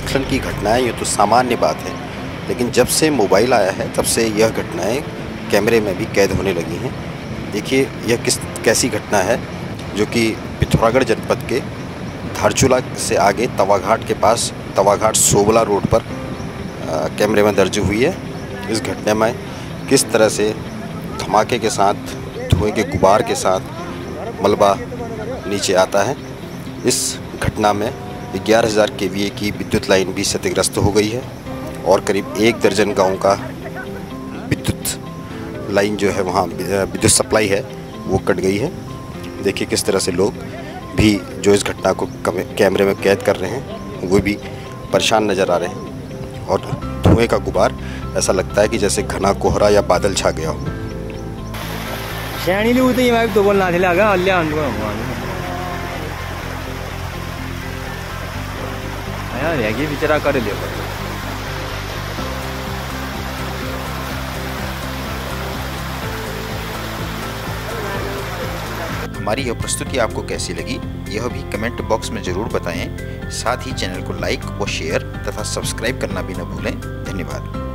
भूस्खलन की घटनाएं ये तो सामान्य बात है, लेकिन जब से मोबाइल आया है तब से यह घटनाएं कैमरे में भी कैद होने लगी हैं। देखिए यह कैसी घटना है जो कि पिथौरागढ़ जनपद के धारचूला से आगे तवाघाट के पास तवाघाट सोबला रोड पर कैमरे में दर्ज हुई है। इस घटना में किस तरह से धमाके के साथ, धुएं के गुबार के साथ मलबा नीचे आता है। इस घटना में 11,000 kVA की विद्युत लाइन भी क्षतिग्रस्त हो गई है और करीब 1 दर्जन गाँव का विद्युत लाइन जो है वहाँ विद्युत सप्लाई है वो कट गई है। देखिए किस तरह से लोग भी जो इस घटना को कैमरे में कैद कर रहे हैं वो भी परेशान नज़र आ रहे हैं और धुएं का गुबार ऐसा लगता है कि जैसे घना कोहरा या बादल छा गया हो। हमारी यह प्रस्तुति आपको कैसी लगी यह भी कमेंट बॉक्स में ज़रूर बताएं। साथ ही चैनल को लाइक व शेयर तथा सब्सक्राइब करना भी न भूलें। धन्यवाद।